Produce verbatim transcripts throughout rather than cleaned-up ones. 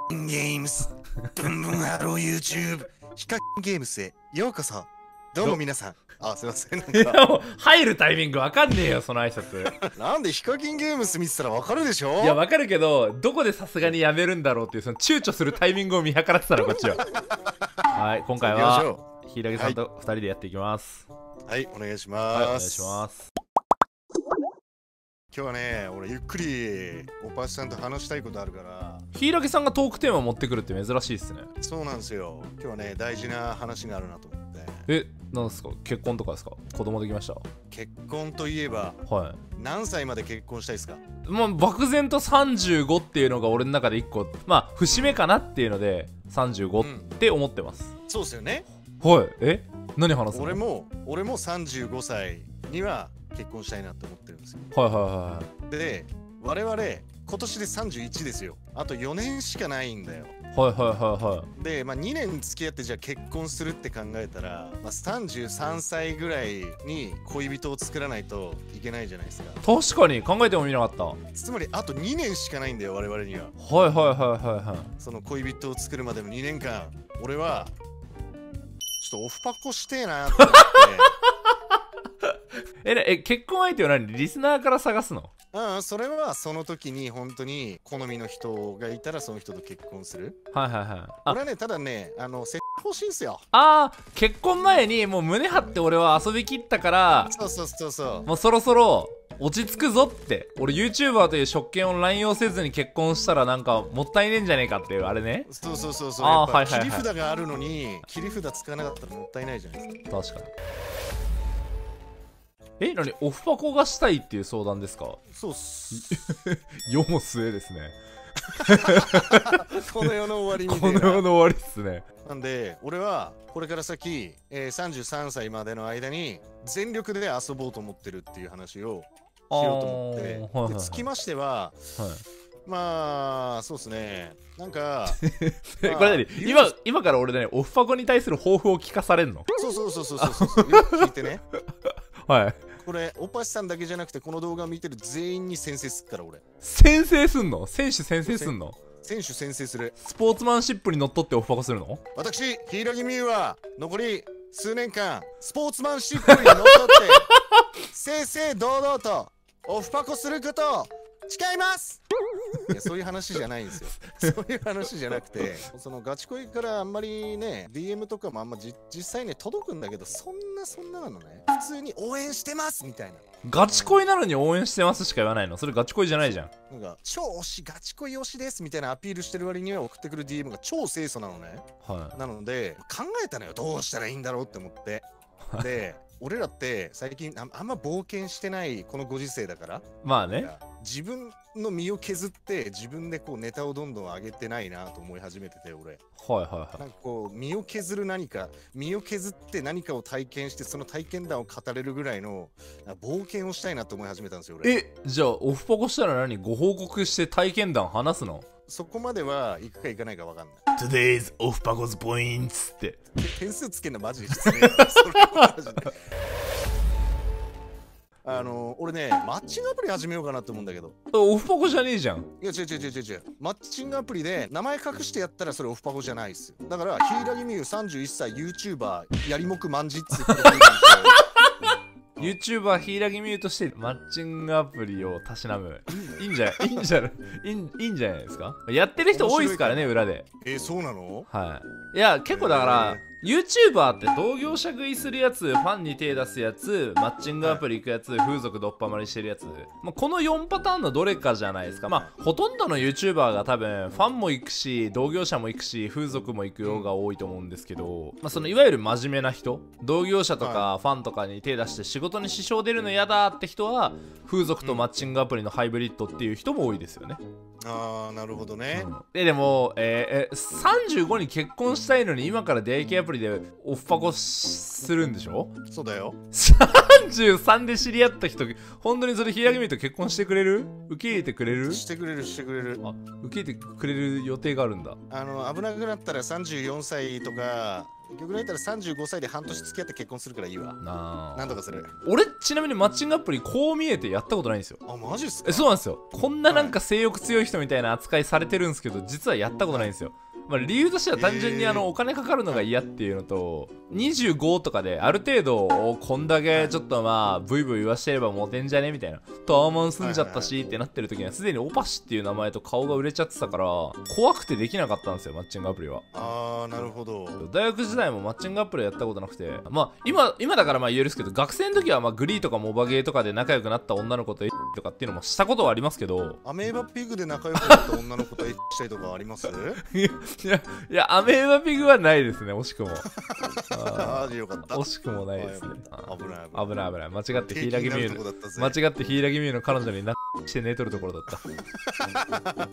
ゲームスブンブンハロー YouTube ヒカゲームスへようこそ。どうも皆さん。あ、すいません。なんいかやもう入るタイミングわかんねえよその挨拶。 なんでヒカキンゲームス見てたらわかるでしょ。 いやわかるけどどこでさすがにやめるんだろうっていうその躊躇するタイミングを見計らってたのこっちは。はい今回は柊さんとふたりでやっていきます。 はいお願いします。 はいお願いします。 今日はね俺ゆっくりおぱしさんと話したいことあるから。 柊さんがトークテーマ持ってくるって珍しいですね。 そうなんですよ。今日はね大事な話があるなと思って。 えなんですか結婚とかですか。子供できました。 結婚といえばは何歳まで結婚したいですか。 いまあ漠然とさんじゅうごっていうのが俺の中でいっこまあ節目かなっていうのでさんじゅうごって思ってます、 うん、そうですよね。 はいえ何話すの。 俺も俺もさんじゅうごさいには結婚したいなって思ってるんですよ。 はいはいはいで我々今年でさんじゅういちですよ。あとよねんしかないんだよ。 はいはいはいはいで、まあ、にねん付き合ってじゃあ結婚するって考えたら、まあ、さんじゅうさんさいぐらいに恋人を作らないといけないじゃないですか。 確かに考えてもみなかった。はいつまりあとにねんしかないんだよ我々には。 はいはいはいはい。 その恋人を作るまでのにねんかん俺はちょっとオフパコしてえなって思ってええ結婚相手は何リスナーから探すの。 うん、それはその時に本当に好みの人がいたらその人と結婚する。 はいはいはいあ俺はねただねあのセ欲しいんすよ。 あー結婚前にもう胸張って俺は遊びきったからそうそうそうそう。 もうそろそろ落ち着くぞって俺 YouTuber という職権を乱用せずに結婚したらなんかもったいねえんじゃねえかっていうあれね。 そうそうそうそう。 あーやっぱはいはいはい切り札があるのに切り札使わなかったらもったいないじゃないですか。 確かに。え何オフパコがしたいっていう相談ですか。 そうっす。 世も末ですね。 この世の終わりにこの世の終わりっすね。 なんで俺はこれから先、えー、さんじゅうさんさいまでの間に全力で遊ぼうと思ってるっていう話をしようと思って、 はいはいはい、 でつきましては、 はい、 まあそうですねなんかまあ、これ何今今から俺ねオフパコに対する抱負を聞かされんの。 そうそうそうそうそうそうよく聞いてね。 はいこれおぱしさんだけじゃなくてこの動画を見てる全員に先制すっから俺。 先制すんの。選手先制すんの。 選手先制する。 スポーツマンシップにのっとってオフパコするの。 私柊美優は残り数年間スポーツマンシップにのっとって正々堂々とオフパコすることを誓います。いやそういう話じゃないんですよ。そういう話じゃなくてそのガチ恋からあんまりね ディーエム とかもあんまじ実際ね届くんだけどそんなそんななのね。普通に応援してますみたいな。 ガチ恋なのに応援してますしか言わないの。それガチ恋じゃないじゃん。 なんか超推しガチ恋推しですみたいなアピールしてる割には送ってくる ディーエム が超清楚なのね。 はいなので考えたのよどうしたらいいんだろうって思って。で俺らって最近 あ, あんま冒険してないこのご時世だからまあね自分の身を削って自分でこうネタをどんどん上げてないなと思い始めてて俺。 はいはいはい。 なんかこう身を削る何か身を削って何かを体験してその体験談を語れるぐらいの冒険をしたいなと思い始めたんですよ俺。 えじゃあオフパコしたら何ご報告して体験談話すの。 そこまでは行くか行かないか分かんない。 Today's オフパコズポイントって点数つけんのマジで失礼。それはマジであの俺ねマッチングアプリ始めようかなって思うんだけど。 オフパコじゃねえじゃん。 いや違う違う違う違うマッチングアプリで名前隠してやったらそれオフパコじゃないっすよ。だから柊美優さんじゅういっさい YouTuber やりもくまんじっつって YouTuber 柊美優としてマッチングアプリをたしなむいいんじゃいいんじゃないいいんいいんじゃないですか。やってる人多いですからね裏で。 えー、そうなの。 はいいや結構だからYouTuber って同業者食いするやつファンに手出すやつマッチングアプリ行くやつ、はい、風俗どっぱまりしてるやつ、まあ、このよんパターンのどれかじゃないですか。まあほとんどの YouTuber が多分ファンも行くし同業者も行くし風俗も行くようが多いと思うんですけど、まあ、そのいわゆる真面目な人同業者とかファンとかに手出して仕事に支障出るの嫌だって人は風俗とマッチングアプリのハイブリッドっていう人も多いですよね。 ああなるほどね、 うん、ででも、えー、えさんじゅうごに結婚したいのに今から出会い系アプリでオフパコするんでしょ。 そうだよ。 さんんじゅうさんで知り合った人、本当にそれ柊見ると結婚してくれる？受け入れてくれる？ してくれるしてくれる。 あ、受け入れてくれる予定があるんだ。 あの危なくなったらさんじゅうよんさいとか、逆に言ったらさんじゅうごさいで半年付き合って結婚するからいいわ。 なあ。 なんとかする。 俺ちなみにマッチングアプリこう見えてやったことないんですよ。 あ、マジっすか？ え、そうなんですよ。こんななんか性欲強い人みたいな扱いされてるんですけど、実はやったことないんですよ。まあ、理由としては単純にあのお金かかるのが嫌っていうのと、にじゅうごとかである程度こんだけちょっとまあブイブイ言わしてればモテんじゃねみたいな、タワマン住んじゃったしってなってる時にはすでにオパシっていう名前と顔が売れちゃってたから怖くてできなかったんですよ、マッチングアプリは。 あー、なるほど。 大学時代もマッチングアプリやったことなくて、まあ今今だからまあ言えるんですけど、学生の時はまあグリーとかモバゲーとかで仲良くなった女の子ととかっていうのもしたことはありますけど、 アメーバピグで仲良くなった女の子とエッチしたりとかあります？ いやいやアメーバピグはないですね、惜しくも。 ああ、よかった。 惜しくもないですね。 危ない危ない危ない。間違って柊美優の間違って柊美優の彼女になして寝とるところだった。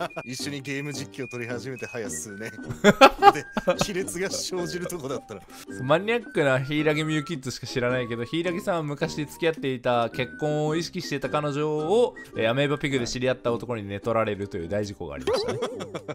一緒にゲーム実況を取り始めて早数年で亀裂が生じるとこだったら。 マニアックな柊美優キッズしか知らないけど、柊さんは昔付き合っていた結婚を意識していた彼女をアメーバピグで知り合った男に寝取られるという大事故がありましたね。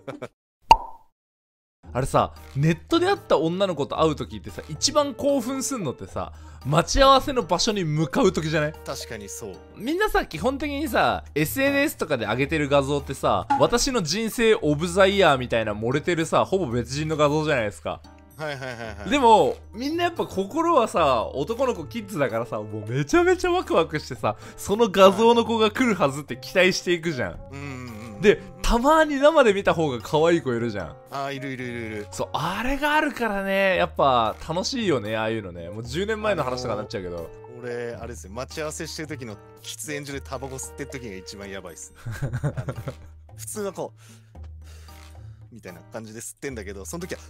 あれさ、ネットで会った女の子と会う時ってさ、一番興奮すんのってさ、待ち合わせの場所に向かう時じゃない？ 確かにそう。みんなさ、基本的にさ エスエヌエス とかで上げてる画像ってさ、私の人生オブザイヤーみたいな漏れてるさ、ほぼ別人の画像じゃないですか。 はいはいはいはい。 でもみんなやっぱ心はさ、男の子キッズだからさ、もうめちゃめちゃワクワクしてさ、その画像の子が来るはずって期待していくじゃん。うんうんうん。でたまに生で見た方が可愛い子いるじゃん。 あー、いるいるいるいる。 そう、あれがあるからね、やっぱ楽しいよね、ああいうのね。もうじゅうねんまえの話とかになっちゃうけど、 俺あれですよ、待ち合わせしてる時の喫煙所でタバコ吸ってる時が一番やばいっす。普通はこうみたいな感じで吸ってんだけど、その時は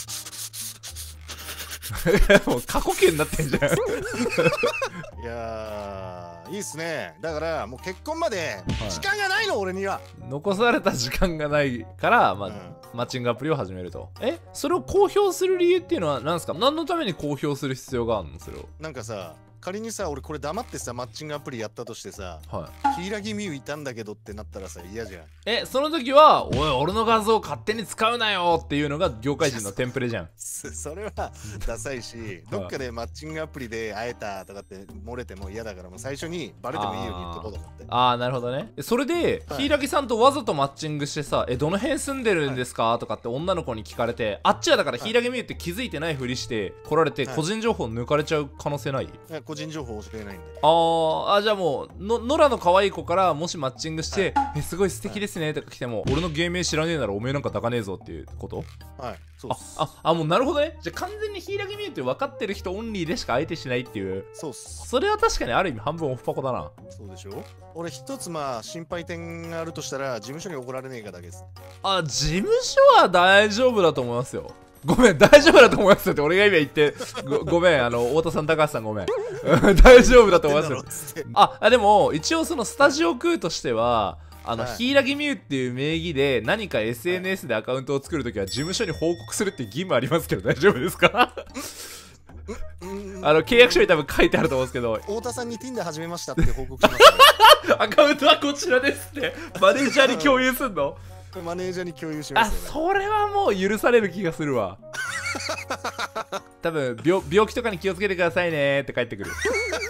もう過呼吸になってんじゃん。 いやー、いいっすね。だからもう結婚まで時間がないの、はい、俺には残された時間がないから、まあ、うん、マッチングアプリを始めると。え、それを公表する理由っていうのは何ですか？何のために公表する必要があるの？それをなんかさ、仮にさ、俺これ黙ってさマッチングアプリやったとしてさ、はい、柊美優いたんだけどってなったらさ嫌じゃん。 え、その時はおい俺の画像勝手に使うなよっていうのが業界人のテンプレじゃん。 それはダサいし、どっかでマッチングアプリで会えたとかって漏れても嫌だから、もう最初にバレてもいいように言っとこうと思って。 ああ、なるほどね。それで柊さんとわざとマッチングしてさ、えどの辺住んでるんですか、はい、とかって女の子に聞かれて、あっちはだから柊美優って気づいてないふりして来られて、個人情報抜かれちゃう可能性ない？いや、個人情報教えないんで。 あーあ、じゃあもうの野良の可愛い子からもしマッチングして、はい、えすごい素敵ですねとか来ても、俺の芸名知らねえならおめえなんか抱かねえぞっていうこと？ はい、そうっす。 あああ、もうなるほどね。じゃあ完全に柊美優って分かってる人オンリーでしか相手しないっていう。 そうっす。 それは確かにある意味半分オフパコだな。 そうでしょ。俺一つまあ心配点があるとしたら、事務所に怒られねえかだけです。 あ、事務所は大丈夫だと思いますよ。ごめん、大丈夫だと思いますよって俺が今言って ご, ごめん、あの太田さん、高橋さんごめん大丈夫だと思いますよ。ああ、でも一応そのスタジオクーとしては、あの、はい、柊美優っていう名義で何か エスエヌエス でアカウントを作るときは事務所に報告するっていう義務ありますけど大丈夫ですか？あの契約書に多分書いてあると思うんですけど、 太田さんに Tinder 始めましたって報告します、 ね、アカウントはこちらですってマネージャーに共有すんの？ マネージャーに共有しますよね。 あ、それはもう許される気がするわ。多分 病, 病気とかに気をつけてくださいねって帰ってくる。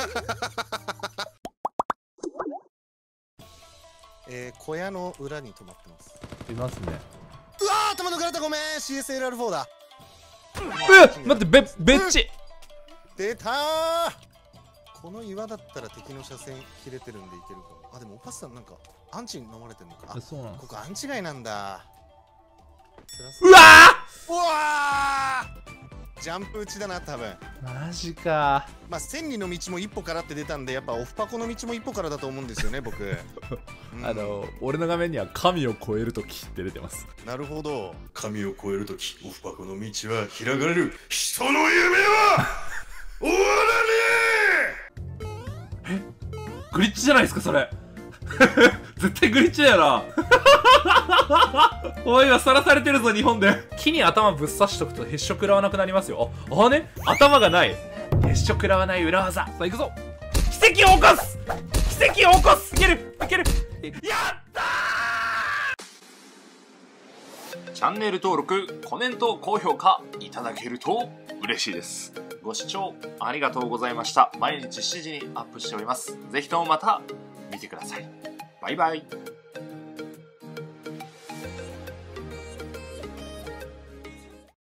えー、小屋の裏に止まってます。 いますね。 うわー、頭抜かれた、ごめん。 シーエスエルアールフォー だ。 え、待って、べべっち、 うん、出たー。この岩だったら敵の車線切れてるんでいけるかも。あ、でもおパスさんなんかアンチに飲まれてるのか。あ、そうなんです。ここアンチ街なんだ。 うわー、うわー、ジャンプ打ちだな多分。 マジか。 まあ千里の道も一歩からって出たんで、やっぱオフパコの道も一歩からだと思うんですよね僕。うん、あの俺の画面には神を超えるときって出てます。 なるほど。神を超えるときオフパコの道は開かれる。人の夢は終わらねえ。え、グリッチじゃないですかそれ。絶対グリッチだよな。おい、今さらされてるぞ日本で。木に頭ぶっ刺しとくとへっしょ食らわなくなりますよ。ああね、頭がないへっしょ食らわない裏技。さあ行くぞ。 奇を起こす奇跡を起こすいけるいけるやったー。チャンネル登録、コメント、高評価いただけると嬉しいです。ご視聴ありがとうございました。毎日しちじにアップしております。ぜひともまた見てください。バイバイ。